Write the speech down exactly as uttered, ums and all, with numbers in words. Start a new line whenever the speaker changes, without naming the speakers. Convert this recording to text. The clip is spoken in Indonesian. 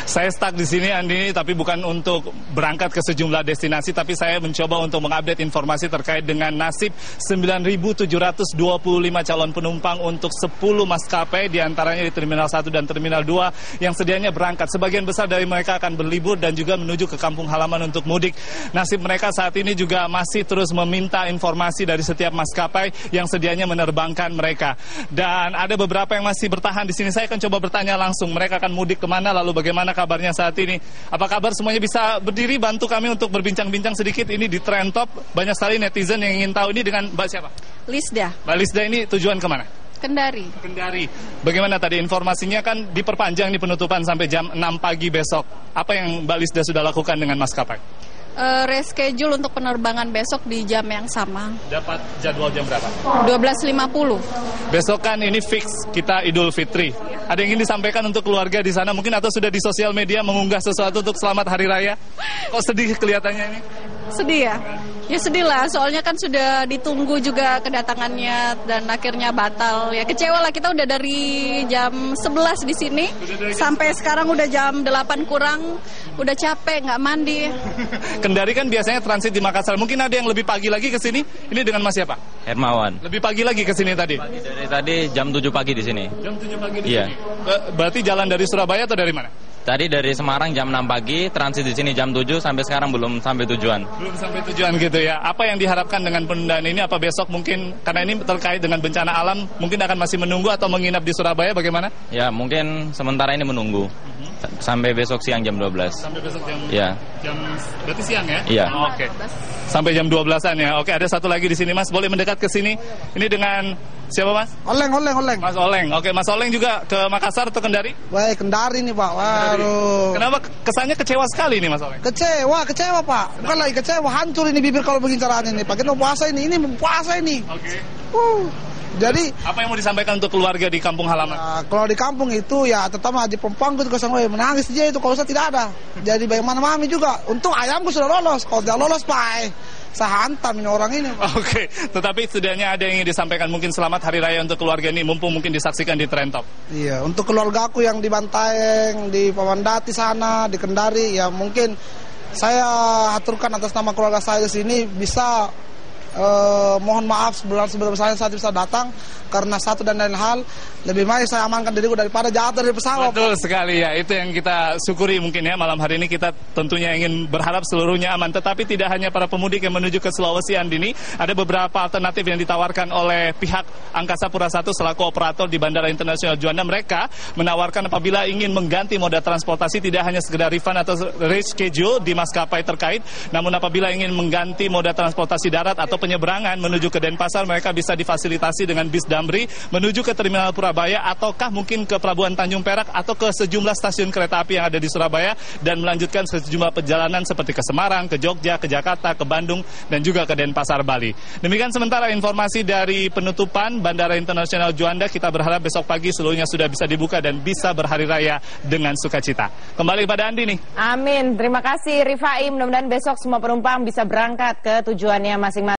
Saya stuck di sini Andi, tapi bukan untuk berangkat ke sejumlah destinasi, tapi saya mencoba untuk mengupdate informasi terkait dengan nasib sembilan ribu tujuh ratus dua puluh lima calon penumpang untuk sepuluh maskapai, diantaranya di Terminal satu dan Terminal dua yang sedianya berangkat. Sebagian besar dari mereka akan berlibur dan juga menuju ke kampung halaman untuk mudik. Nasib mereka saat ini juga masih terus meminta informasi dari setiap maskapai yang sedianya menerbangkan mereka. Dan ada beberapa yang masih bertahan di sini. Saya akan coba bertanya langsung, mereka akan mudik kemana, lalu bagaimana kabarnya saat ini. Apa kabar semuanya? Bisa berdiri bantu kami untuk berbincang-bincang sedikit. Ini di Trend Top, banyak sekali netizen yang ingin tahu. Ini dengan Mbak siapa?
Lisda.
Mbak Lisda, ini tujuan kemana?
Kendari.
Kendari. Bagaimana tadi informasinya, kan diperpanjang nih penutupan sampai jam enam pagi besok. Apa yang Mbak Lisda sudah lakukan dengan maskapai?
Uh, reschedule untuk penerbangan besok di jam yang sama.
Dapat jadwal jam berapa?
dua belas lima puluh.
Besok kan ini fix kita Idul Fitri. Ada yang ingin disampaikan untuk keluarga di sana mungkin, atau sudah di sosial media mengunggah sesuatu untuk selamat hari raya? Kok sedih kelihatannya ini?
Sedih ya? Ya sedih lah, soalnya kan sudah ditunggu juga kedatangannya dan akhirnya batal. Ya kecewa lah, kita udah dari jam sebelas di sini sampai sekarang udah jam delapan kurang, udah capek, nggak mandi.
Kendari kan biasanya transit di Makassar. Mungkin ada yang lebih pagi lagi ke sini. Ini dengan Mas siapa?
Hermawan.
Lebih pagi lagi ke sini tadi?
Pagi, dari tadi jam tujuh pagi di sini.
Jam tujuh pagi di
iya.
sini? Berarti jalan dari Surabaya atau dari mana?
Tadi dari Semarang jam enam pagi, transit di sini jam tujuh, sampai sekarang belum sampai tujuan.
Belum sampai tujuan gitu ya. Apa yang diharapkan dengan penundaan ini? Apa besok mungkin, karena ini terkait dengan bencana alam, mungkin akan masih menunggu atau menginap di Surabaya, bagaimana?
Ya, mungkin sementara ini menunggu. Sampai besok siang jam dua belas.
Sampai besok jam,
ya.
jam berarti siang ya?
Iya.
Oh, oke. Okay. Sampai jam dua belasan ya. Oke, ada satu lagi di sini Mas, boleh mendekat ke sini. Ini dengan siapa Mas?
Oleng, Oleng, Oleng.
Mas Oleng. Oke, Mas Oleng juga ke Makassar atau Kendari?
Baik, Kendari nih Pak. Waduh.
Kenapa kesannya kecewa sekali nih Mas Oleng?
Kecewa, kecewa Pak. Bukan lagi kecewa, hancur ini bibir kalau begini caranya nih. Pakai mau puasa ini, ini mau puasa ini.
Oke. Okay.
Uh. Jadi
apa yang mau disampaikan untuk keluarga di kampung halaman?
Uh, kalau di kampung itu ya terutama di Pempang itu kesan menangis dia itu kalau saya tidak ada. Jadi bagaimana mami juga. Untung ayamku sudah lolos. Kalau tidak lolos Pak, saya hantam ini orang ini.
Oke, okay. Tetapi setidaknya ada yang ingin disampaikan, mungkin selamat hari raya untuk keluarga ini, mumpung mungkin disaksikan di Trend Top.
Iya, untuk keluarga aku yang di Bantaeng, di Pawandati sana, di Kendari, ya mungkin saya aturkan atas nama keluarga saya di sini bisa Uh, mohon maaf sebelum-sebelum saya saat bisa datang karena satu dan lain hal lebih baik saya amankan diriku daripada jatuh dari pesawat.
Betul sekali ya, itu yang kita syukuri mungkin ya. Malam hari ini kita tentunya ingin berharap seluruhnya aman, tetapi tidak hanya para pemudik yang menuju ke Sulawesi Andini, ada beberapa alternatif yang ditawarkan oleh pihak Angkasa Pura I selaku operator di Bandara Internasional Juanda. Mereka menawarkan apabila ingin mengganti moda transportasi tidak hanya sekedar refund atau reschedule di maskapai terkait, namun apabila ingin mengganti moda transportasi darat atau penyeberangan menuju ke Denpasar, mereka bisa difasilitasi dengan bis Damri menuju ke Terminal Purabaya, ataukah mungkin ke Pelabuhan Tanjung Perak atau ke sejumlah stasiun kereta api yang ada di Surabaya dan melanjutkan sejumlah perjalanan seperti ke Semarang, ke Jogja, ke Jakarta, ke Bandung, dan juga ke Denpasar, Bali. Demikian sementara informasi dari penutupan Bandara Internasional Juanda. Kita berharap besok pagi seluruhnya sudah bisa dibuka dan bisa berhari raya dengan sukacita. Kembali kepada Andi nih.
Amin. Terima kasih Rifai. Mudah-mudahan besok semua penumpang bisa berangkat ke tujuannya masing-masing.